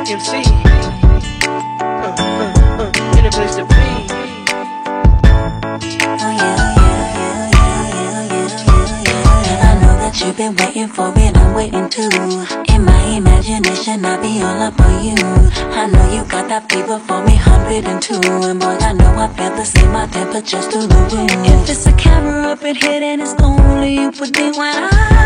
MC. In a place to be. You've been waiting for it, I'm waiting too. In my imagination, I'll be all up on you. I know you got that fever for me, 102. And boy, I know I feel the same, my temperature's through the roof. If it's a camera up in here, then it's only you put me when I